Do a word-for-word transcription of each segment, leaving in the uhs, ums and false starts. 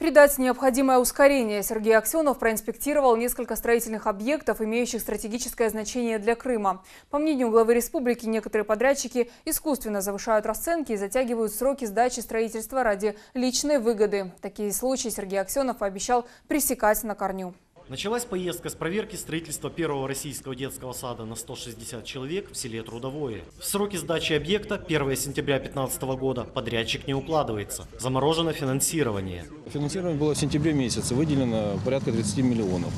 придать необходимое ускорение, Сергей Аксенов проинспектировал несколько строительных объектов, имеющих стратегическое значение для Крыма. По мнению главы республики, некоторые подрядчики искусственно завышают расценки и затягивают сроки сдачи строительства ради личной выгоды. Такие случаи Сергей Аксенов пообещал пресекать на корню. Началась поездка с проверки строительства первого российского детского сада на сто шестьдесят человек в селе Трудовое. В сроки сдачи объекта первое сентября две тысячи пятнадцатого года подрядчик не укладывается. Заморожено финансирование. Финансирование было в сентябре месяце, выделено порядка тридцати миллионов.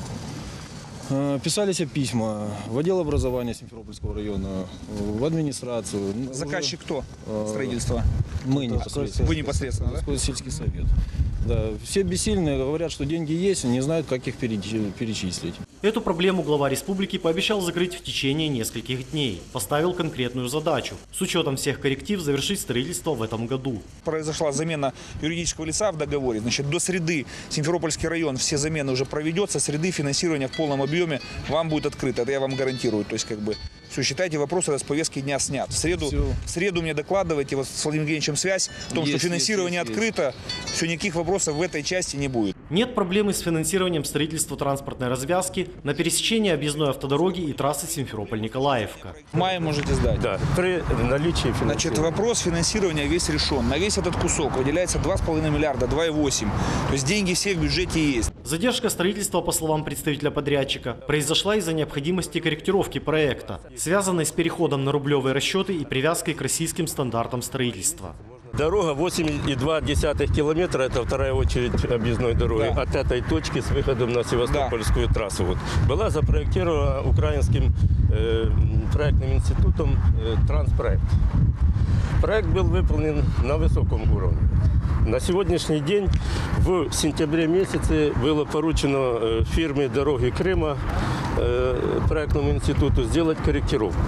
Писались письма в отдел образования Симферопольского района, в администрацию. Заказчик кто? Строительство? Мы непосредственно. Вы непосредственно, да? Сельский совет. Да, все бессильные, говорят, что деньги есть, не знают, как их перечислить. Эту проблему глава республики пообещал закрыть в течение нескольких дней. Поставил конкретную задачу – с учетом всех корректив завершить строительство в этом году. Произошла замена юридического лица в договоре. Значит, до среды Симферопольский район все замены уже проведет. Со среды финансирование в полном объеме вам будет открыто. Это я вам гарантирую. То есть, как бы, все, считайте, вопрос с повестки дня снят. В среду, в среду мне докладывайте, вот с Владимиром Евгеньевичем связь, в том, есть, что финансирование есть, есть, открыто, есть. Все, никаких вопросов в этой части не будет. Нет проблемы с финансированием строительства транспортной развязки на пересечении объездной автодороги и трассы Симферополь-Николаевка. В мае можете сдать. Да, при наличии финансирования. Значит, вопрос финансирования весь решен. На весь этот кусок выделяется два с половиной миллиарда, два и восемь. То есть деньги все в бюджете есть. Задержка строительства, по словам представителя подрядчика, произошла из-за необходимости корректировки проекта, связанной с переходом на рублевые расчеты и привязкой к российским стандартам строительства. Дорога восемь и два десятых километра, это вторая очередь объездной дороги, да. От этой точки с выходом на Севастопольскую да. трассу. Вот. Была запроектирована украинским э, проектным институтом э, Транспроект. Проект был выполнен на высоком уровне. На сегодняшний день в сентябре месяце было поручено э, фирме «Дороги Крыма», э, проектному институту, сделать корректировку.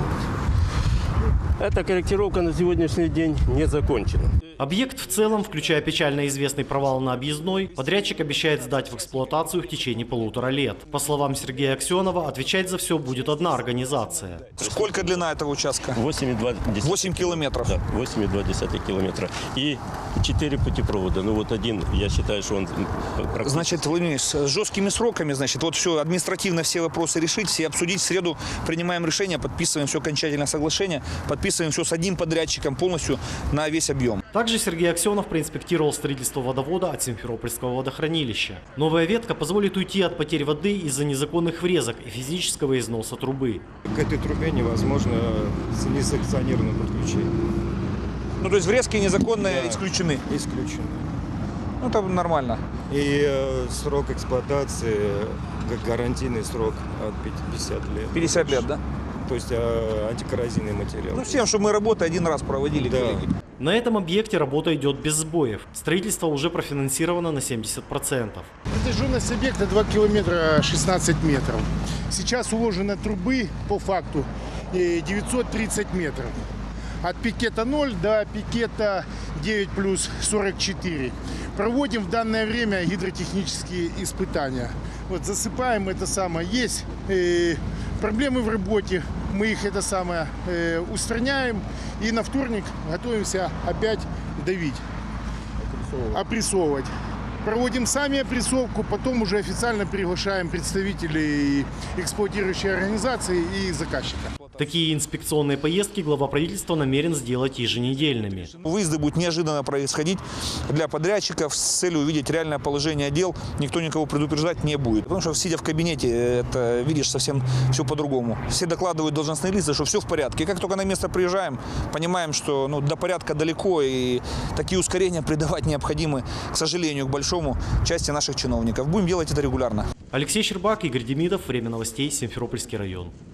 Эта корректировка на сегодняшний день не закончена. Объект в целом, включая печально известный провал на объездной, подрядчик обещает сдать в эксплуатацию в течение полутора лет. По словам Сергея Аксенова, отвечать за все будет одна организация. Сколько длина этого участка? восемь и два десятых. восемь километров. Да, восемь и два десятых километра. И четыре путепровода. Ну вот один, я считаю, что он... Значит, Владимир, с жесткими сроками, значит, вот все, административно все вопросы решить, все обсудить. В среду принимаем решение, подписываем все окончательное соглашение, подписываем все с одним подрядчиком полностью на весь объем. Также Сергей Аксенов проинспектировал строительство водовода от Симферопольского водохранилища. Новая ветка позволит уйти от потери воды из-за незаконных врезок и физического износа трубы. К этой трубе невозможно несанкционированное подключение. Ну, то есть врезки незаконные да, исключены? Исключены. Ну, это нормально. И э, срок эксплуатации, гарантийный срок от пятидесяти лет. пятьдесят лет, да? То есть э, антикоррозийный материал. Ну, всем, чтобы мы работу один раз проводили, да. коллеги. На этом объекте работа идет без сбоев. Строительство уже профинансировано на семьдесят процентов. Протяженность объекта два километра шестнадцать метров. Сейчас уложено трубы по факту девятьсот тридцать метров. От пикета ноль до пикета девять плюс сорок четыре. Проводим в данное время гидротехнические испытания. Вот засыпаем это самое. Есть э, проблемы в работе, мы их это самое э, устраняем. И на вторник готовимся опять давить, опрессовывать. Проводим сами опрессовку, потом уже официально приглашаем представителей эксплуатирующей организации и заказчика. Такие инспекционные поездки глава правительства намерен сделать еженедельными. Выезды будут неожиданно происходить для подрядчиков с целью увидеть реальное положение дел. Никто никого предупреждать не будет. Потому что, сидя в кабинете, это видишь совсем все по-другому. Все докладывают должностные лица, что все в порядке. И как только на место приезжаем, понимаем, что ну, до порядка далеко. И такие ускорения придавать необходимы, к сожалению, к большому части наших чиновников. Будем делать это регулярно. Алексей Щербак, Игорь Демидов. Время новостей. Симферопольский район.